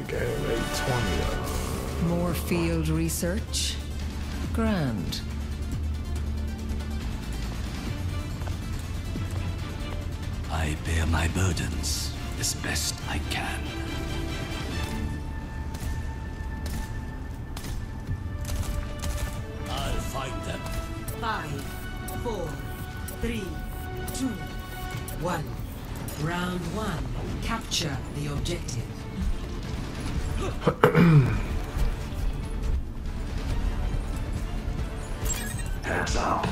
game 820. More field research? Grand. I bear my burdens as best I can. I'll find them. 5, 4, 3, 2, 1. Round 1. Capture the objective. Hands out.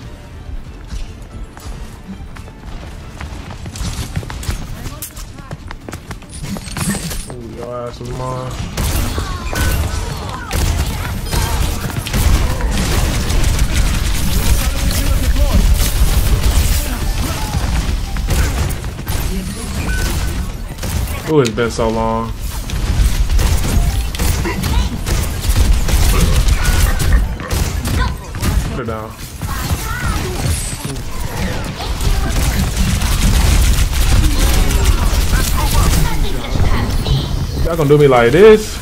Ooh, your ass was mine. Ooh, it's been so long. Put it down. Y'all gonna do me like this?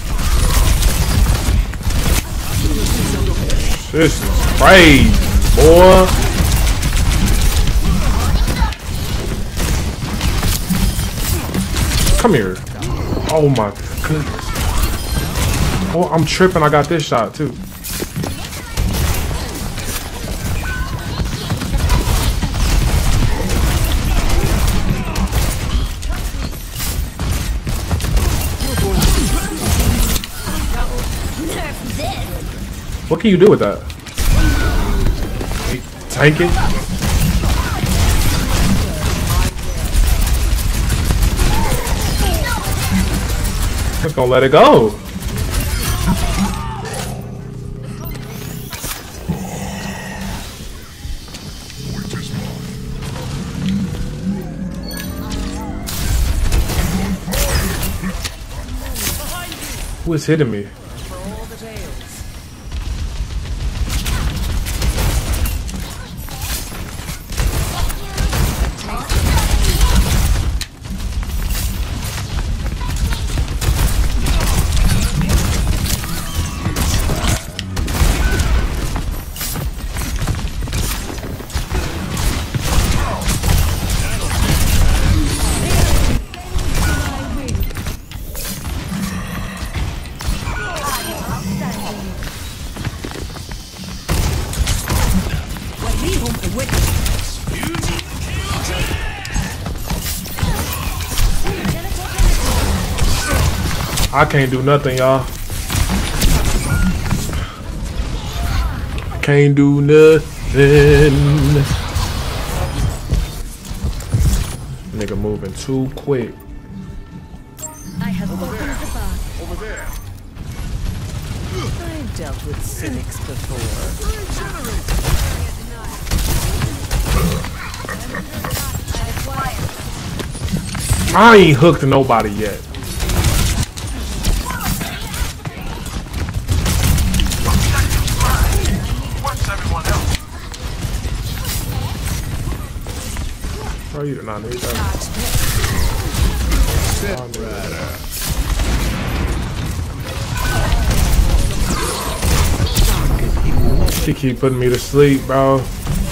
This is crazy, boy. Come here. Oh my goodness. Oh, I'm tripping. I got this shot too. What can you do with that? Tank it? Just gonna let it go. Who is hitting me? I can't do nothing, y'all. Can't do nothing. Nigga moving too quick. I have opened the bar. Over there. I've dealt with cynics before. I ain't hooked nobody yet. Bro, you do not need that. She keep putting me to sleep, bro.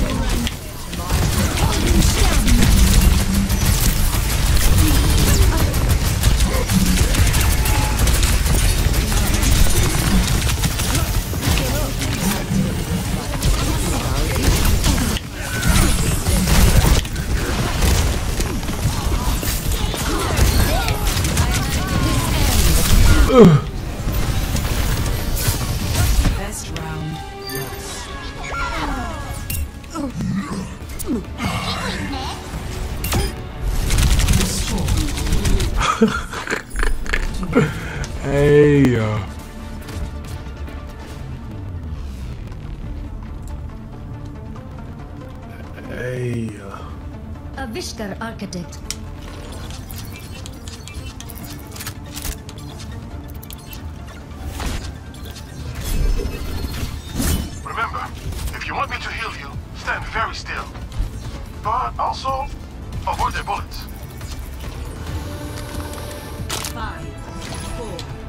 Best round Hey, hey. Avishkar Architect. Remember, if you want me to heal you, stand very still. But also, avoid their bullets. 5, 4,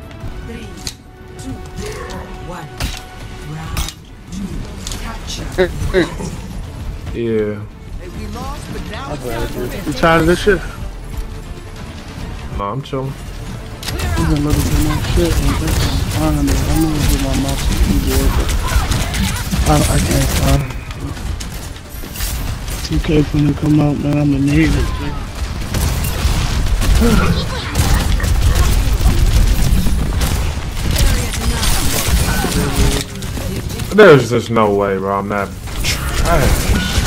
Yeah. You tired of this shit? No, I'm chilling. You been looking for my shit and finding it. I'm gonna get my mouse and keyboard, but I can't find it. 2K finna come out, man. I'm gonna need it. There's just no way, bro. I'm that trash.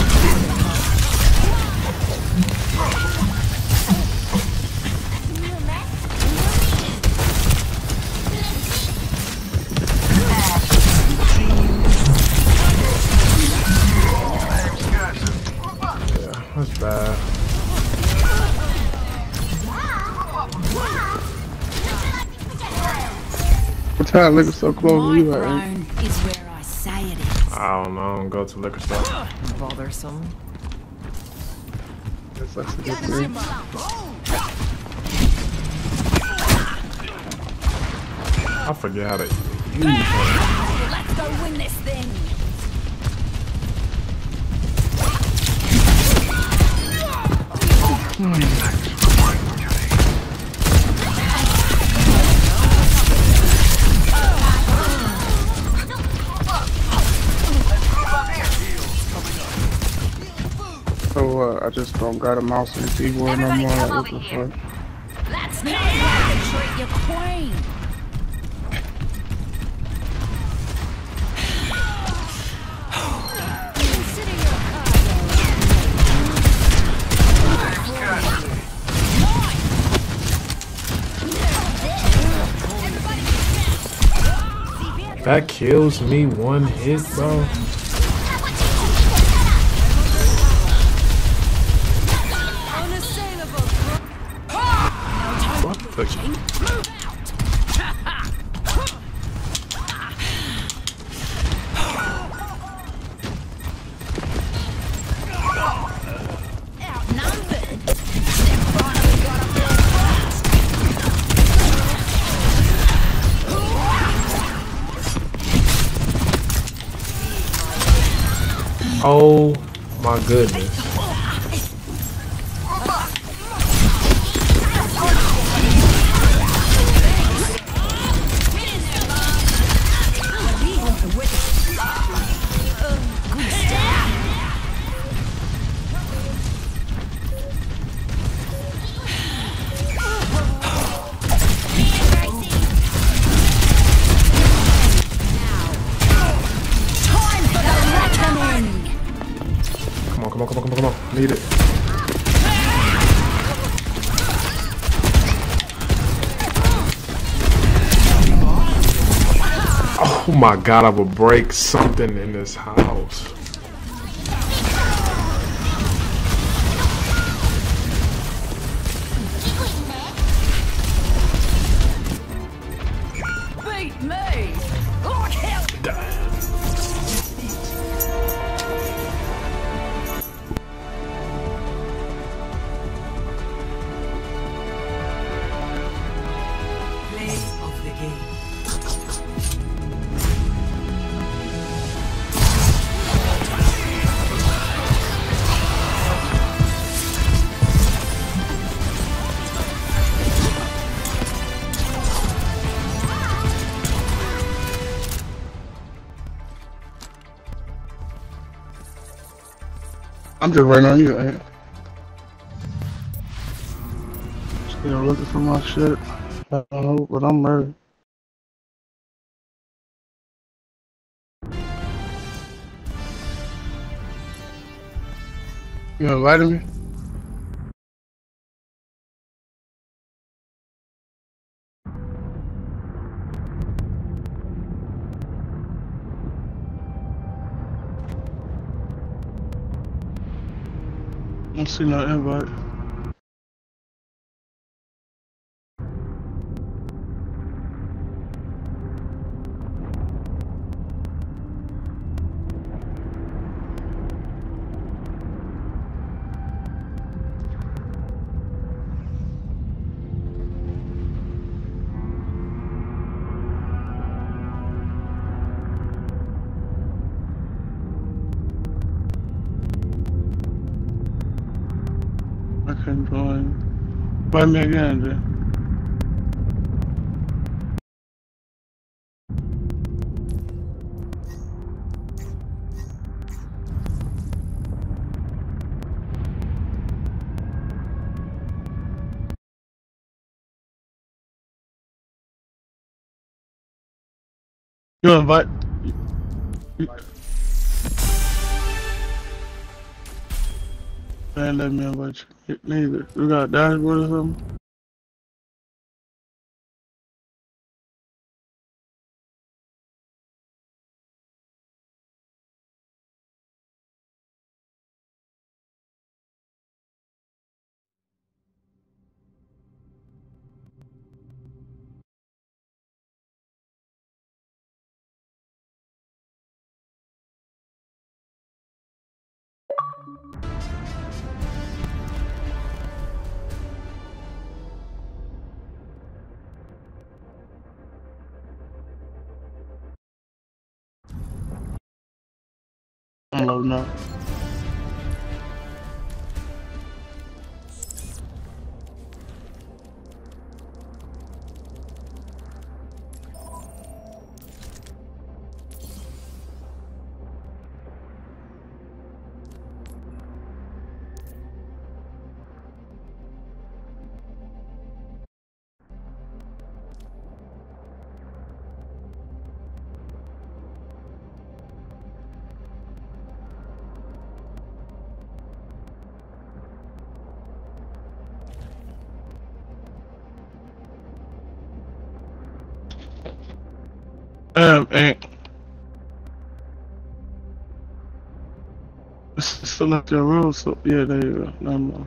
That's bad. What time liquor so close to you at? Crown is where I say it is. I don't know. I don't go to liquor store. Bothersome. That's a good thing. I forget how to use it. Let's go win this thing. So I just don't got a mouse and keyboard no more. Like, what the fuck? Let's go treat your queen. Consider your That kills me one hit, bro. What the? Oh my goodness. Come on. Need it. Oh my god, I will break something in this house. beat me. Look hell. Play of the game. I'm just waiting on you, man. Still looking for my shit. I don't know, but I'm ready. You gonna lie to me? I don't see no invite. and join. Buy me again, Jay. You invite? Ain't let me invite you. Neither. You got a dashboard or something? I'm loading up. Ain't. Select your role, so yeah, there you go. No more.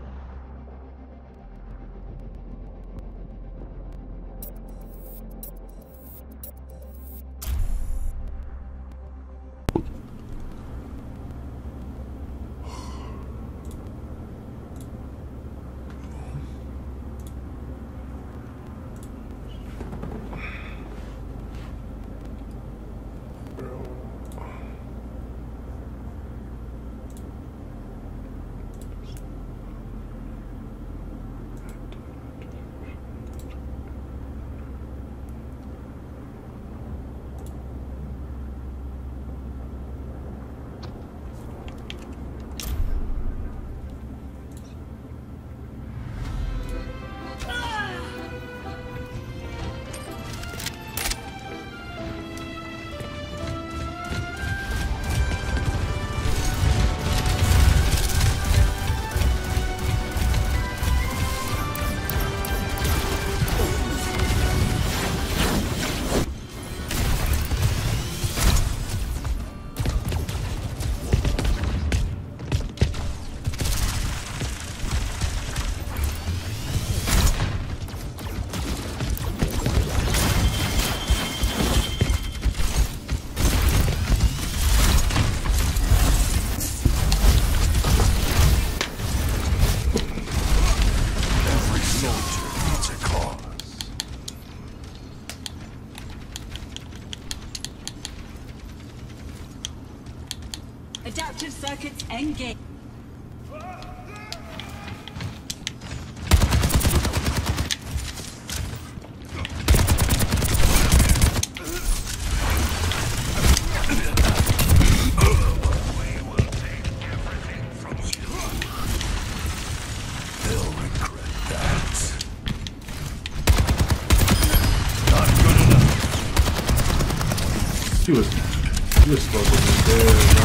Adaptive circuits engaged. He was supposed to be dead, bro.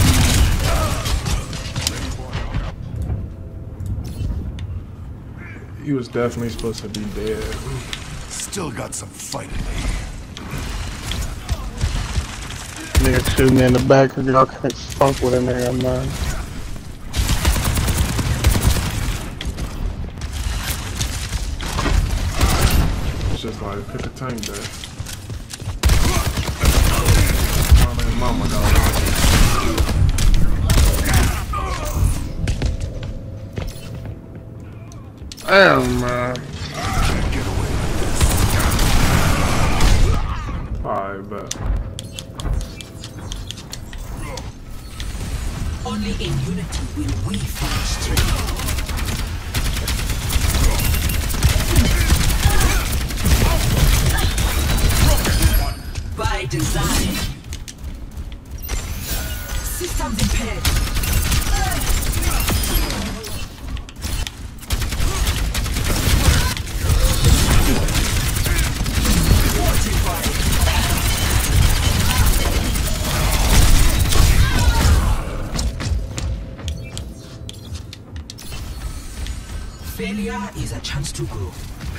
He was definitely supposed to be dead. Still got some fight in me. Nigga shoot me in the back because y'all can't fuck with a nigga, man. It's just like, pick a tank there. Mama, dog. Damn, man. Alright, bet. Only in unity will we finish. design. Systems impaired. Failure is a chance to grow.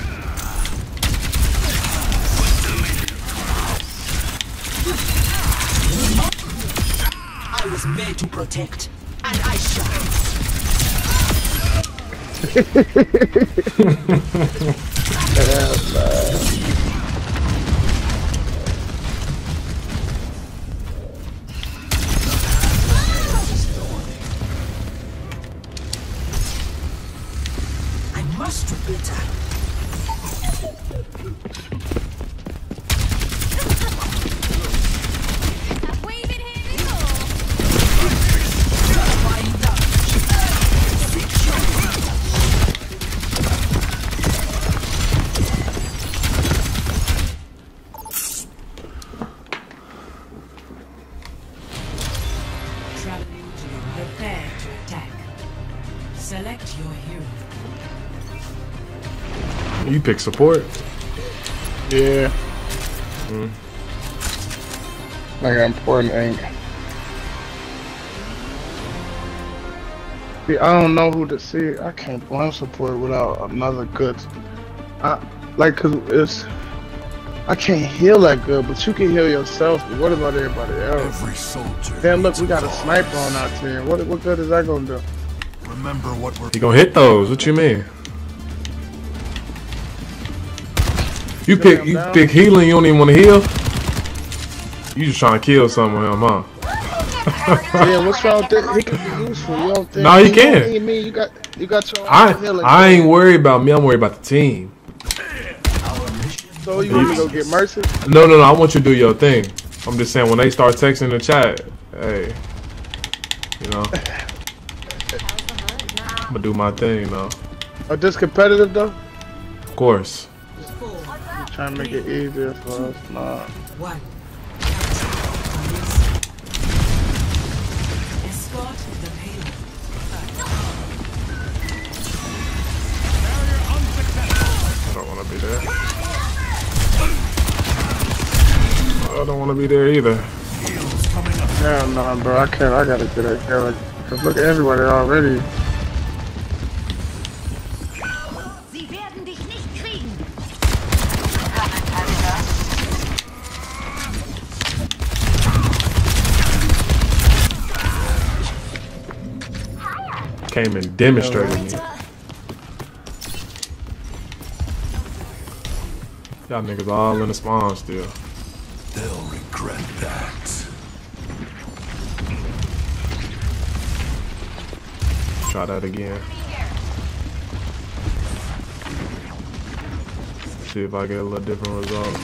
I was made to protect, and I shall. I must do better. Prepare to attack. Select your hero. You pick support? Yeah. I got important ink. See, I don't know who to see. I can't blame support without another good. Cause it's. I can't heal that good, but you can heal yourself. But what about everybody else? Every soldier. Damn, look, we got a sniper on our team. What good is that gonna do? Remember what we're. You gonna hit those? What you mean? You pick healing. You don't even want to heal. You just trying to kill someone, him, huh? Yeah, what's wrong with that? He can be useful. You don't think? No, he can. You got your own healing. I ain't worried about me. I'm worried about the team. So you want me to go get Mercy? No. I want you to do your thing. I'm just saying when they start texting the chat, hey, you know, I'm gonna do my thing, though. Are this competitive though? Of course. I'm trying to make it easier for us. Nah. One. Escort the payload. I don't want to be there. I don't want to be there either. Hell no, bro. I can't. I gotta get it. Cause look at everybody already. Sie werden dich nicht kriegen. Came and demonstrated me. Y'all niggas all in the spawn still. They'll regret that. Try that again. See if I get a little different result.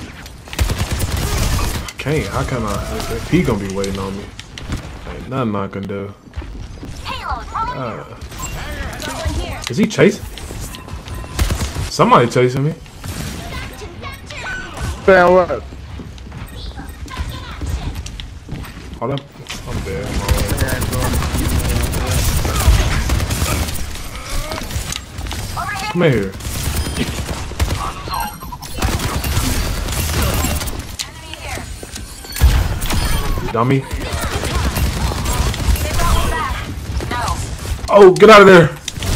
I can't. How can I? He gonna be waiting on me. Ain't nothing I can do. Is he chasing? Somebody chasing me. Damn what? Hold up. I'm dead. Come here. Dummy. Oh, get out of there.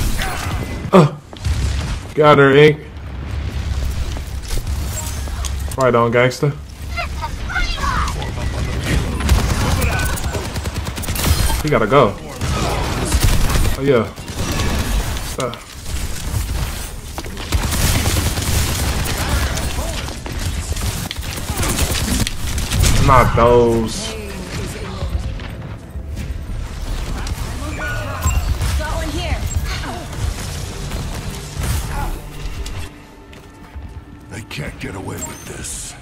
Get out of there, Ink. Right on, gangster. He gotta go. Oh, yeah. Not those. They can't get away with this.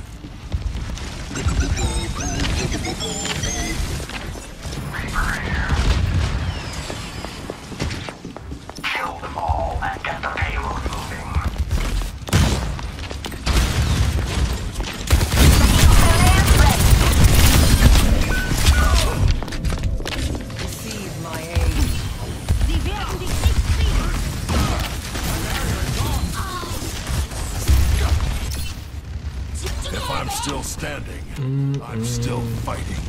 Kill them all and get the payload moving. still standing. I'm still fighting.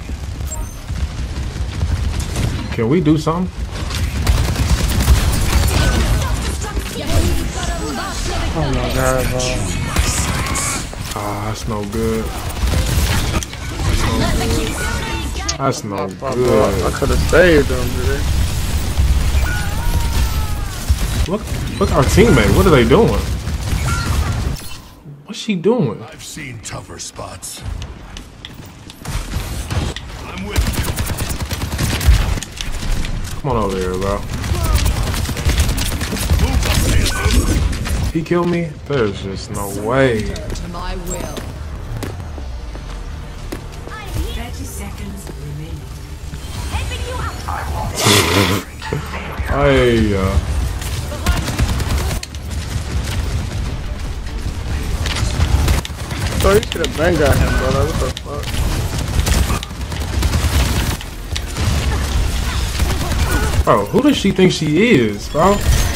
Can we do something? Oh my god, bro. Ah, that's no good. That's no good. I could have saved them, dude. Look our teammate. What are they doing? What's she doing? I've seen tougher spots. I'm with you. Come on over here, bro. He killed me? There's just no way. To my will. 30 seconds remaining. Hey, So you should have been got him, brother. What the fuck? bro, who does she think she is, bro?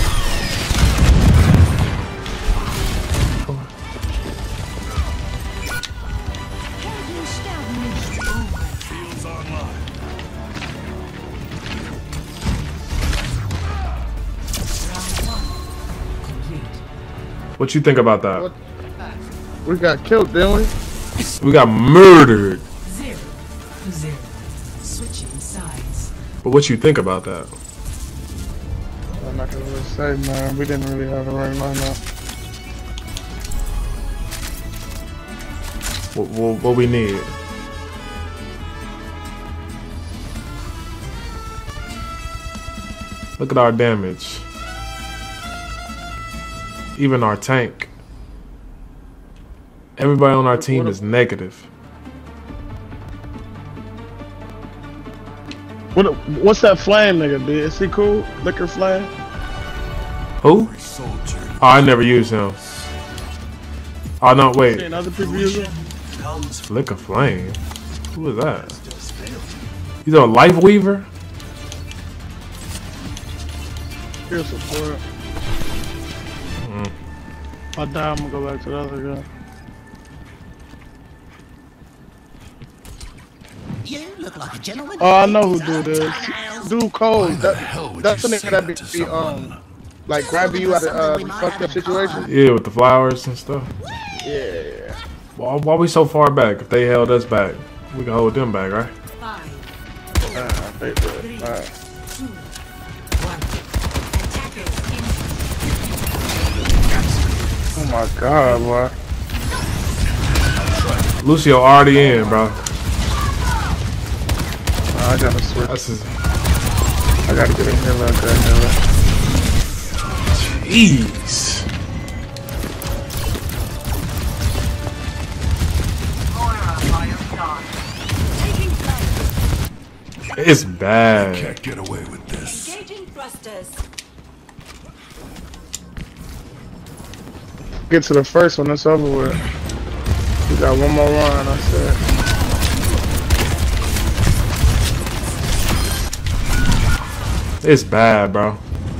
Fields online. What you think about that? We got killed, didn't we? We got murdered. 0-0. Switching sides. But what you think about that? I'm not gonna really say, man. We didn't really have the right lineup. What we need? Look at our damage. Even our tank. Everybody on our team is negative. What's that flame nigga, dude? Is he cool? Liquor flame? Who? Soldier. Oh, I never used him. Oh no, wait. Seen other people use him? Liquor flame. Who is that? He's a life weaver. Here's support. If I die, I'm gonna go back to the other guy. You look like a gentleman. Oh, I know who dude is. Dude cold. That's the you nigga that say be that to someone? like grabbing you out of fucked up situation. Yeah, with the flowers and stuff. Yeah. Why we so far back? If they held us back, we can hold them back, right? 5, They did. Alright. 2, 1. Attackers in. Oh my god, boy. Lucio already in, bro. I gotta switch. That's his. I gotta get in here like that. Jeez. It's bad. Can't get away with this. Engaging thrusters. Get to the first one, that's over with. We got one more run, I said. It's bad, bro.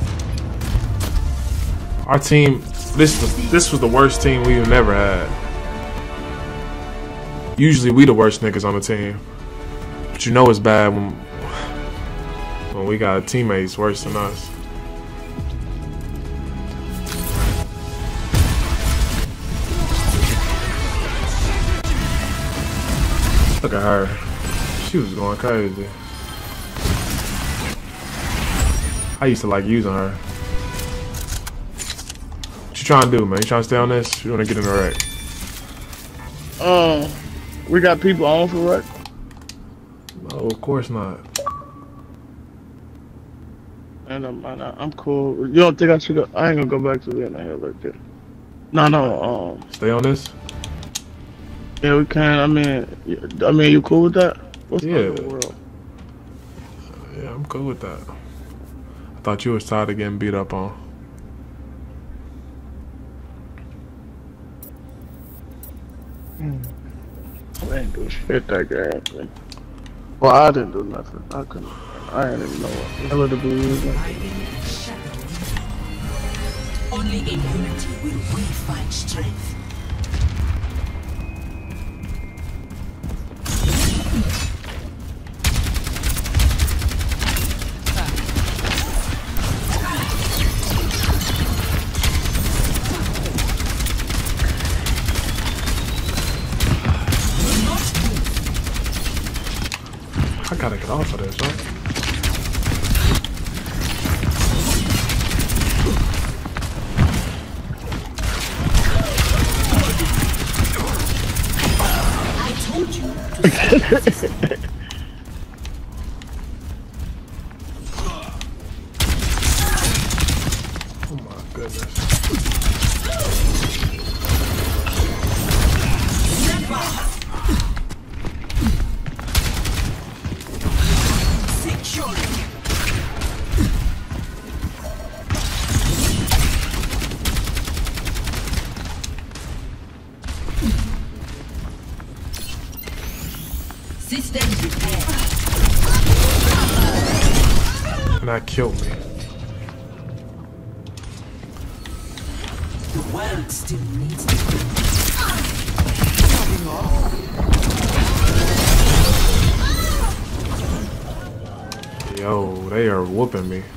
Our team, this was the worst team we've never had. Usually we the worst niggas on the team. But you know it's bad when we got teammates worse than us. Look at her. She was going crazy. I used to like using her. What you trying to do, man? You trying to stay on this? You want to get in the wreck? We got people on for wreck? No, of course not. And I'm cool. You don't think I should go? I ain't gonna go back to the end of here like that. No. Stay on this? Yeah, we can. I mean, you cool with that? What's Yeah. up in the world? Yeah, I'm cool with that. I thought you was tired of getting beat up on. I ain't do shit that game. Well, I didn't do nothing. I didn't even know what hell to be using. Only in unity will we find strength. gotta get off of this, right? Oh my goodness. And that killed me. The world still needs to Yo, they are whooping me.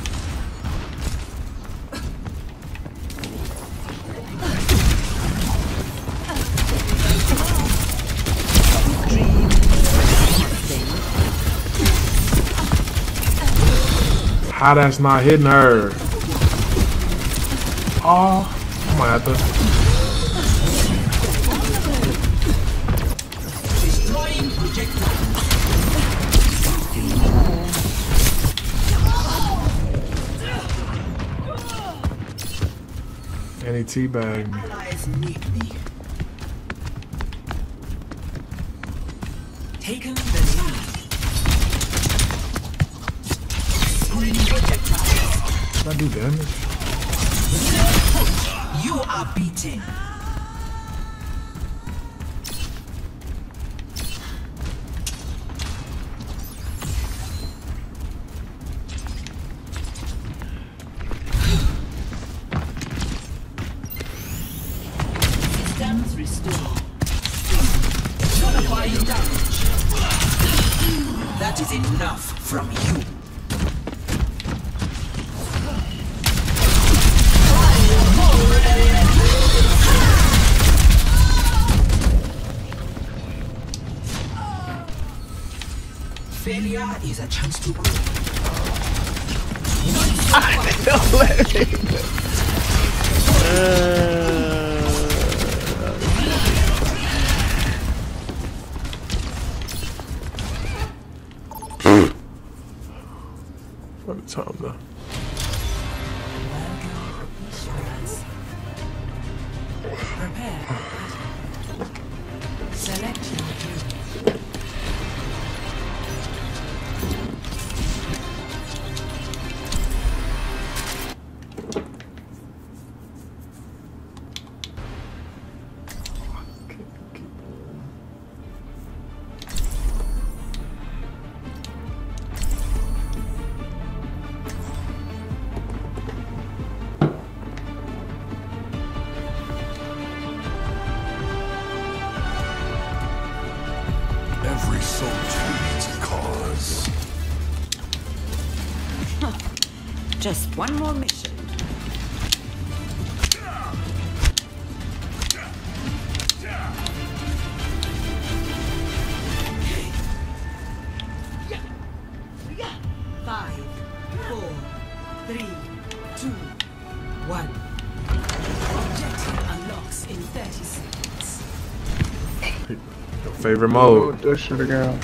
How that's not hitting her? Oh, I might have to. destroying projectile. And he teabagged me. Allies need me. Taken the lead. Screen projectiles. Did I do damage? You are beaten. Systems restored. Nullifying damage. That is enough from you. Failure is a chance to grow. Don't let me. For the time though. Prepare. Select your hero. Every soldier needs a cause. Just one more mission. Five, 4, 3, 2, 1. Objective unlocks in 30 seconds. Your favorite mode. This shit again.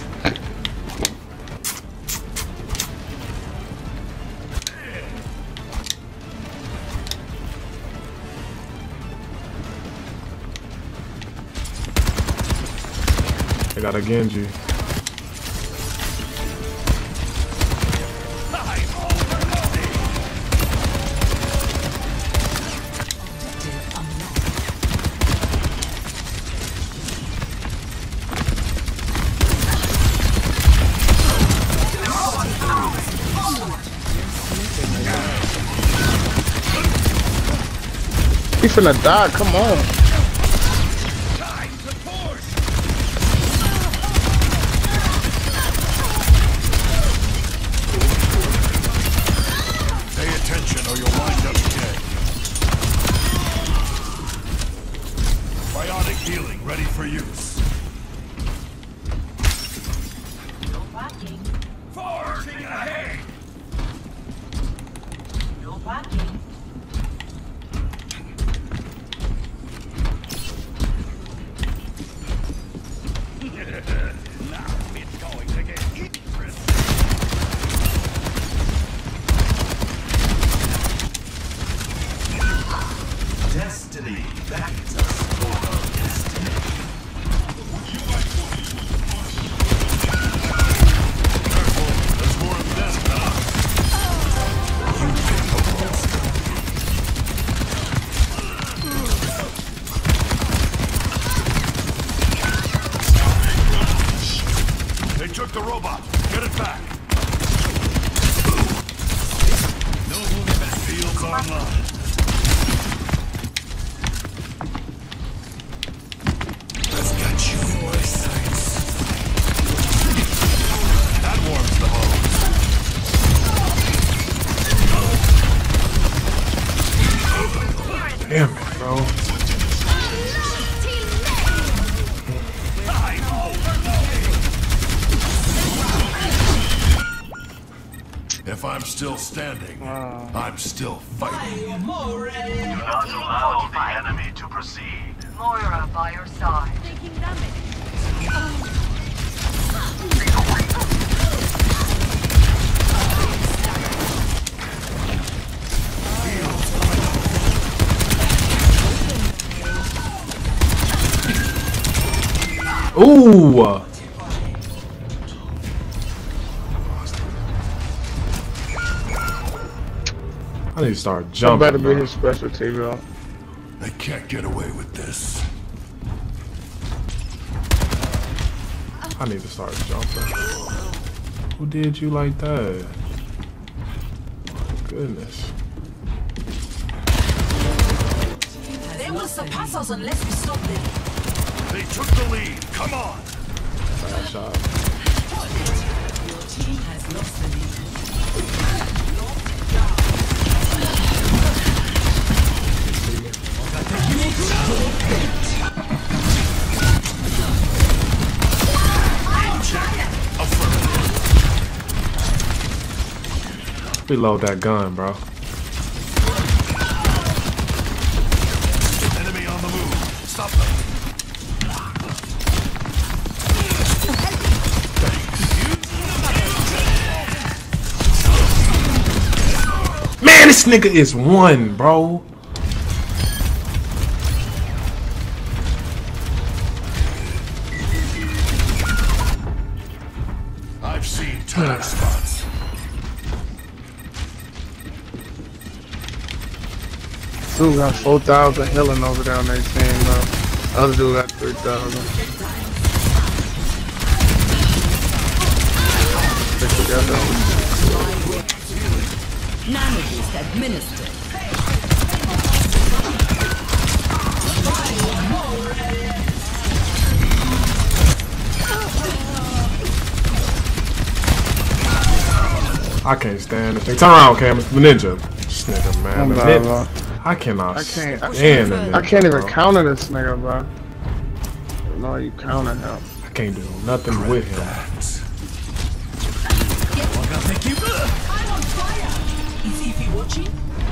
I got a Genji. Objective unlocked. He finna die, come on. Pay attention or you'll wind up dead. Bionic healing ready for use. Watching. That's a sport of destiny. Careful, there's more of them now. They took the robot. Get it back. No moving back. Fields online. I've got you in my sights. That warms the hose. Damn it, bro. If I'm still standing, I'm still fighting. Do not allow the enemy to proceed. Moira by your side. Taking damage. Ooh! I need to start That jumping. better be bro. his specialty, bro. They can't get away with this. I need to start jumping. Who did you like that? My goodness. They will surpass us unless we stop them. They took the lead. Come on. Bad shot. Your team has lost the lead. Reload that gun, bro. Enemy on the move. Stop them. Man, this nigga is one, bro. I've seen tag spots. Dude got 4,000 healing over there on their team, bro. Other dude got 3,000. Stick together. Nanoboost administered. I can't stand this thing. Turn around, Cam. It's the ninja. This nigga, man. I'm The bad, ninja. bro. I cannot I can't- stand the ninja, I can't even bro. counter this nigga, bro. No, you counter him. I can't do nothing with him. Thank you. I'm on fire. Is Ify watching?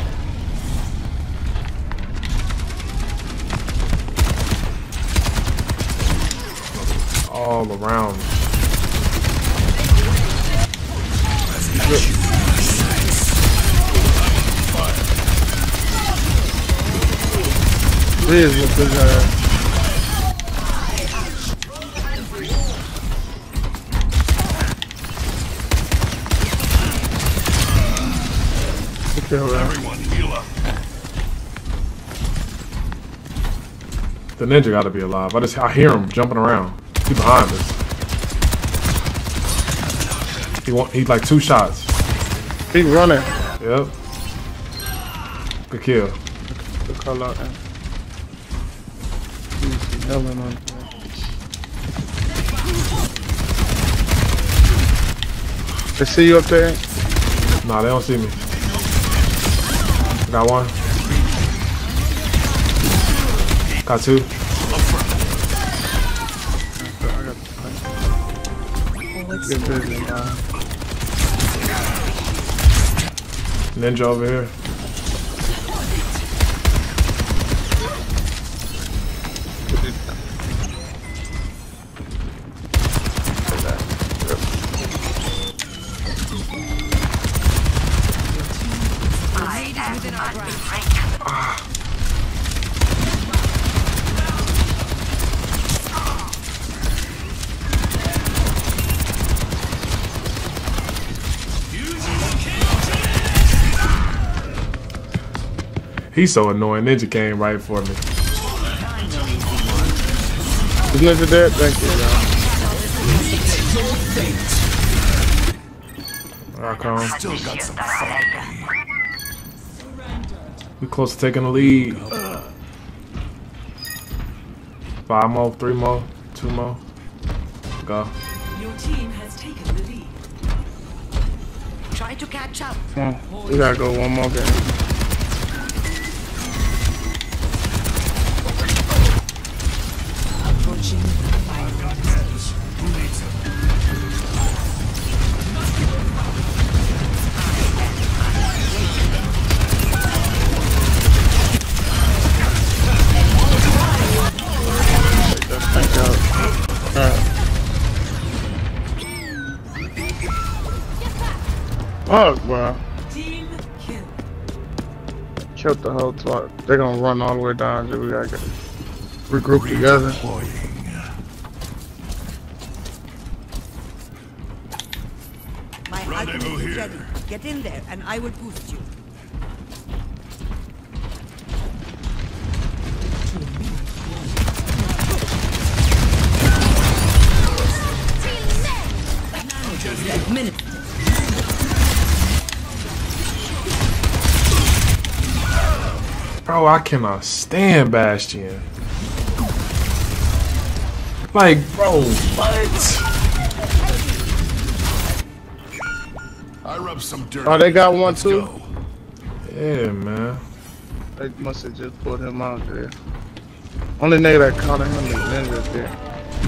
All around. Please with his ass. Everyone heal up. The ninja gotta be alive. I hear him jumping around. He's behind us. He's like 2 shots. Keep running. Yep. Good kill. Good call out there. He's healing on there. They see you up there? Nah, they don't see me. Got one. Got 2. Get busy, man. Ninja over here. He's so annoying. Ninja came right for me. Is Ninja dead? Thank you, y'all. Here I come. Still got some fight. We close to taking the lead. 5 more, 3 more, 2 more. Go. Your team has taken the lead. Try to catch up. Come on. We gotta go one more game. Approaching. I've got meds. Who needs them? Thank God. Alright. Fuck, bro. Team kill. Killed the whole twat. They're gonna run all the way down. So we gotta get regroup together. My Rendezvous ultimate is here. ready. Get in there, and I will boost you. Administered. Bro, I cannot stand Bastion. Like, bro, what? I rubbed some dirt. Oh, they got one Let's too? go. Yeah, man. They must have just put him out there. Only nigga that caught him is Ninja there.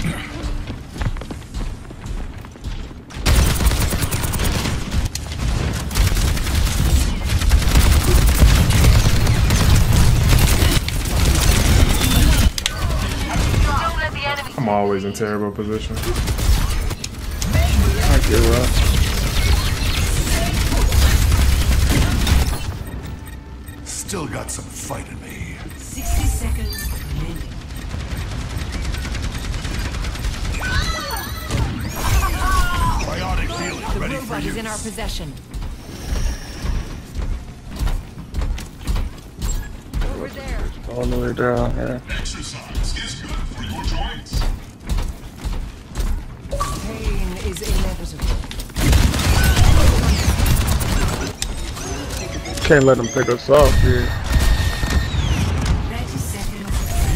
Don't let the enemy I'm always in terrible position. I give up. Still got some fight in me. 60 seconds remaining. Biotic healing The ready for robot you. is in our possession. Over there. All the way down here. Exercise is good for your joints. Pain is inevitable. Can't let them pick us off here. 30 seconds.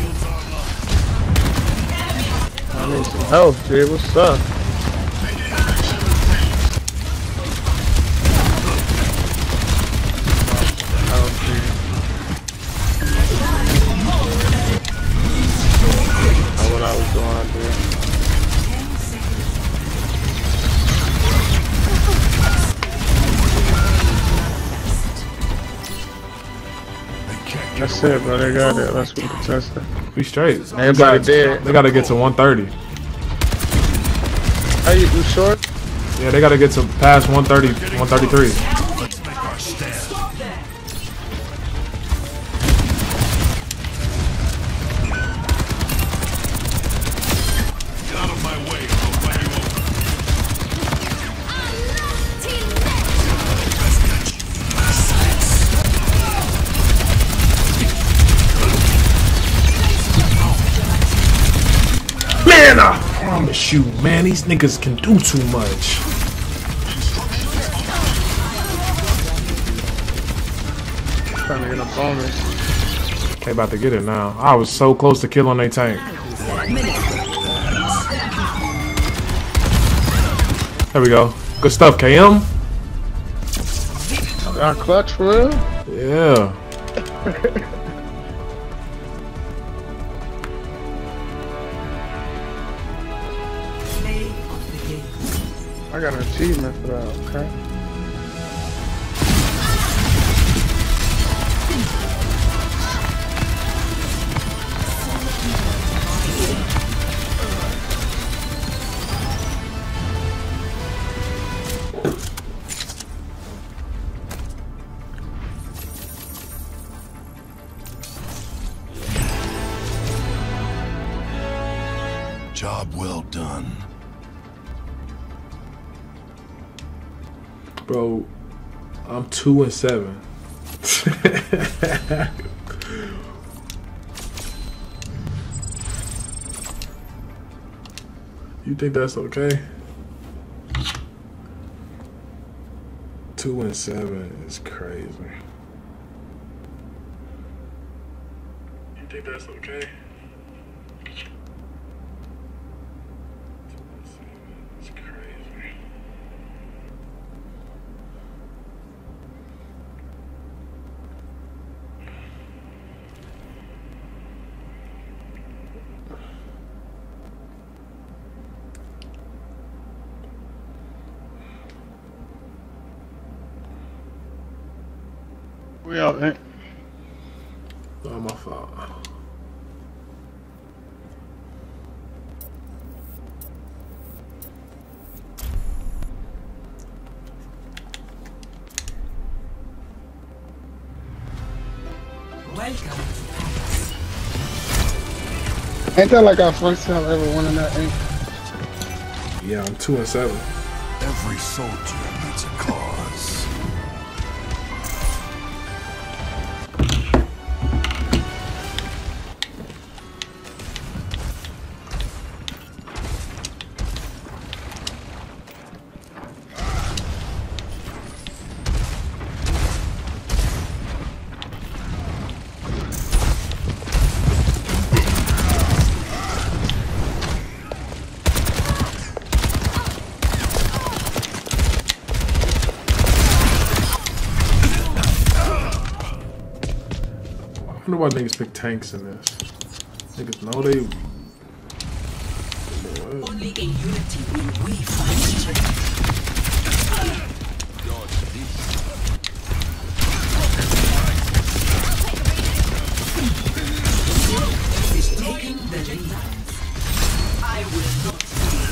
I need some help, dude. What's up? Help, dude. That's what I was doing, dude. 10 seconds. They can't get That's away it, bro. They got it. Let's go contest it. We straight. Everybody dead. They gotta get to 130. Hey, you short? Yeah, they gotta get to past 130, 133. Let's make our stand. Get out of my way, or I'll run you over. Man, I promise you, man, these niggas can do too much. Trying to get up on me. They about to get it now. I was so close to killing their tank. There we go. Good stuff, KM. Got clutch for real? Yeah. Play of the game. I got an achievement for that, okay? Job well done. Bro, I'm 2-7. You think that's okay? 2-7 is crazy. You think that's okay? 2-7 is crazy. We out, man. Oh, my fault. Welcome to Paris. Ain't that like our first time ever winning that thing? Yeah, I'm 2-7. Every soldier needs a cause. I wonder why niggas pick tanks in this. Niggas know they. Only in unity will we find strength. Is taking the lead. I will not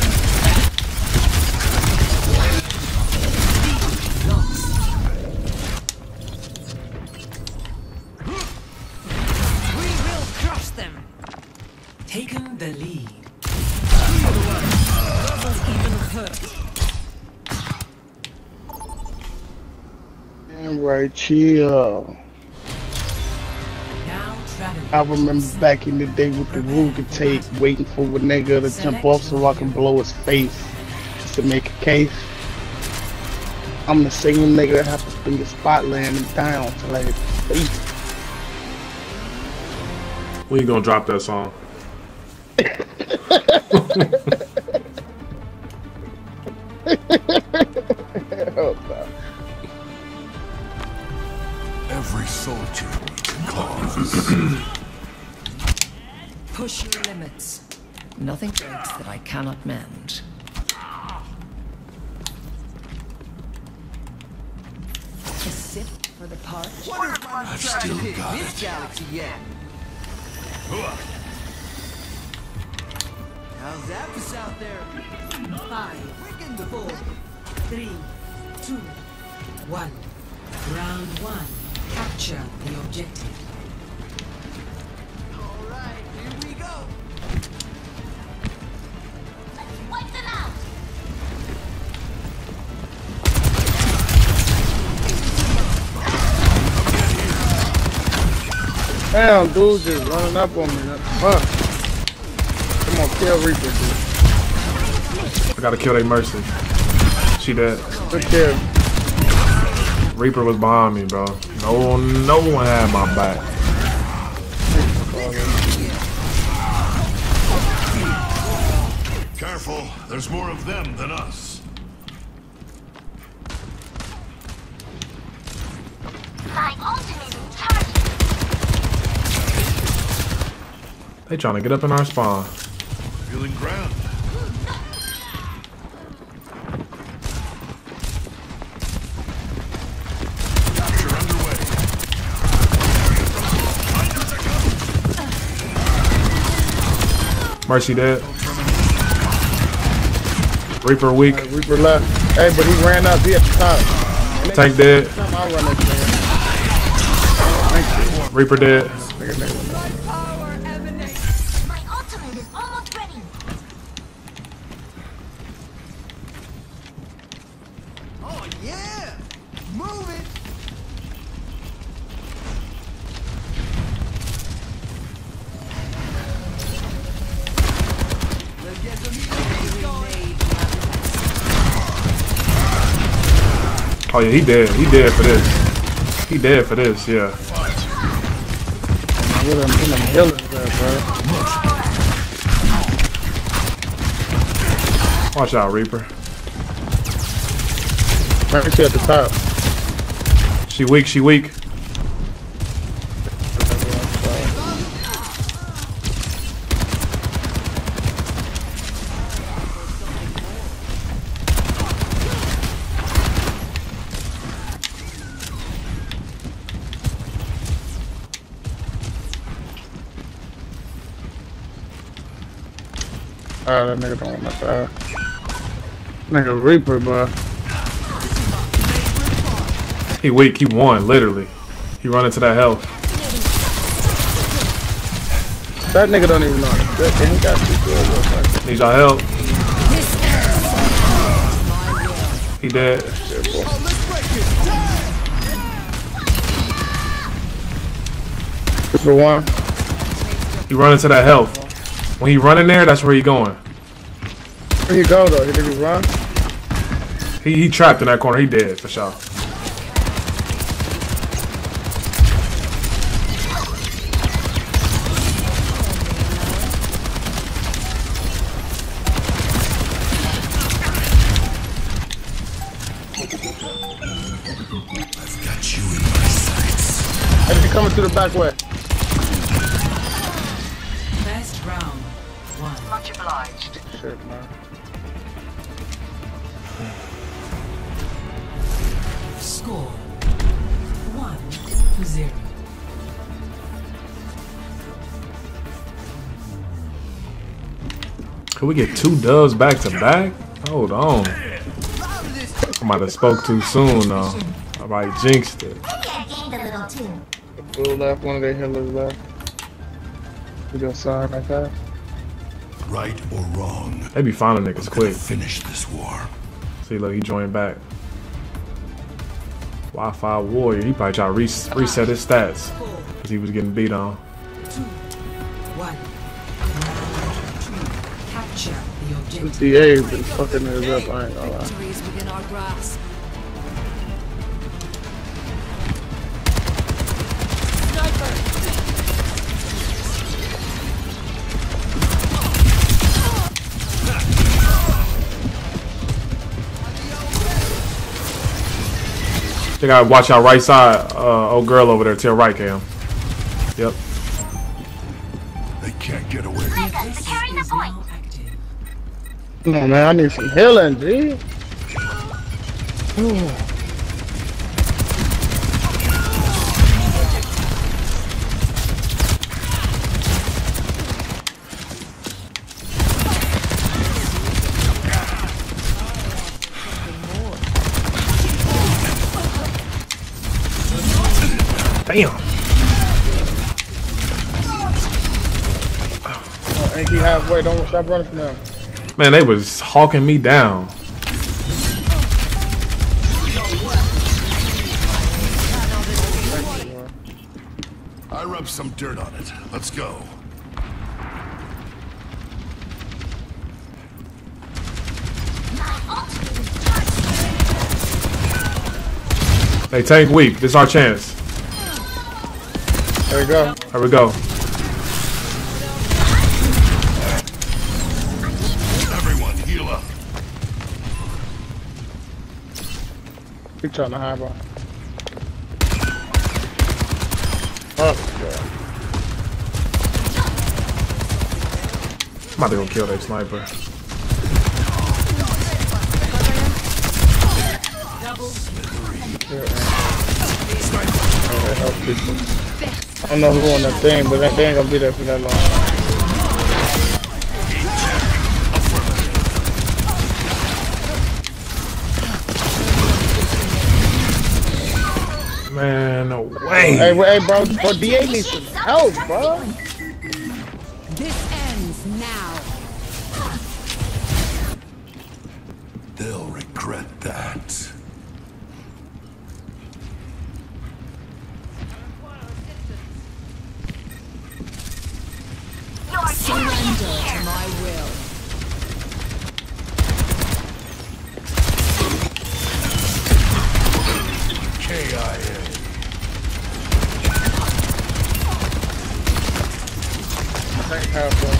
taking the lead. Damn right, chill. I remember back in the day with the Ruger tape, waiting for a nigga to jump off so I can blow his face just to make a case. I'm the same nigga that have to spin the spotlight and down till I hit the face. When you gonna drop that song? Every soldier needs a cause. Push your limits. Nothing breaks that I cannot mend. A sip for the parch. I've still got it. Galaxy yet. How's that out there? 5, 4, 3, 2, 1. Round 1. Capture the objective. Alright, here we go. Wipe them out! Damn, dude just running up on me. Fuck. Come on, kill Reaper, dude. I gotta kill that Mercy. She dead. Good kill. Reaper was behind me, bro. No one had my back. Careful, there's more of them than us. My ultimate is charging. They trying to get up in our spawn. Feeling grand. Capture underway. Mercy dead. Reaper weak. Reaper left. Hey, but he ran up. He at the top. Tank dead. I'll run up there. Reaper dead. My ultimate is almost ready. Oh yeah! Move it! Oh yeah, he dead. He dead for this. He dead for this, yeah. What them healers there, bro? Watch out, Reaper. Right, she at the top. She weak, she weak. Oh, that nigga don't want my fire. Nigga Reaper, bro. He weak, he won, literally. He run into that health. That nigga don't even know how to fit. He got too good, bro. Need y'all help. He dead. For one. He run into that health. When he run in there, that's where he going. Where he go though? Did he run? He trapped in that corner. He dead for sure. I've got you in my sights. Hey, he coming through the back way. First round. Much obliged. Shit, man. Score 1-0. Could we get 2 dubs back to back? Hold on. I might have spoke too soon though. I might jinxed it. Blue left, one of their healers left. We got sign like that. Right or wrong, They be finding niggas quick. finish this war. See, look, he joined back. Wi-Fi warrior. He probably tried to reset his stats because he was getting beat on. 2-1. Capture the objective. DA been fucking us up, I ain't gonna lie. Victory is within our grasp. They gotta watch out right side. Old girl over there to your right, Cam. Yep. They can't get away. Carrying the point. Come on, man, I need some healing, G. Damn. Oh, ain't he halfway? Don't stop running from them. Man, they was hawking me down. I rubbed some dirt on it. Let's go. Hey, tank weak. This is our chance. There we go. There we go. Everyone, heal up. He trying to hide bro. Oh, God. I'm about to go kill that sniper. I don't know who on that thing, but that thing ain't gonna be there for that long. Man, no way. Hey, bro, DA needs some help, bro. This ends now. They'll regret that. Surrender to my will. Tank halfway.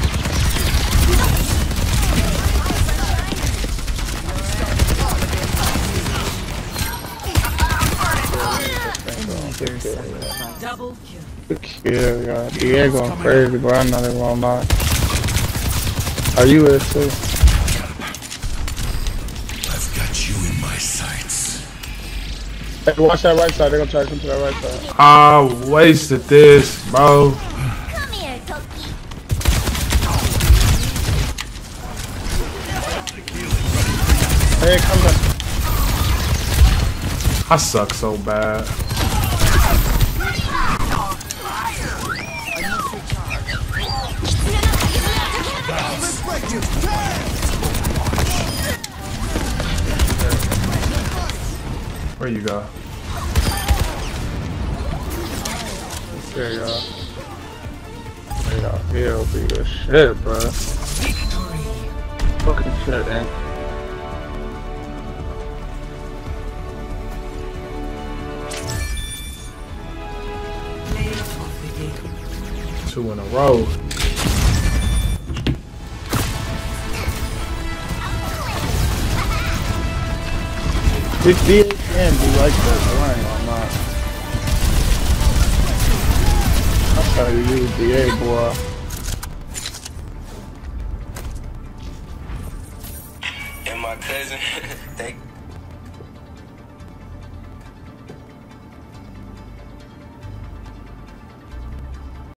Double kill. Good kill, y'all. DA going crazy, bro. I'm not even gonna lie. Are you with too? I've got you in my sights. Hey, watch that right side. They're gonna try to come to that right side. I wasted this, bro. Come here, Toki. Hey, come back. I suck so bad. Where you go? There y'all. There y'all. He'll be the shit, bro. Fucking shit, man. Two in a row. This DA can be like that, so I ain't gonna lie. I'm trying to use DA, boy. And my cousin, they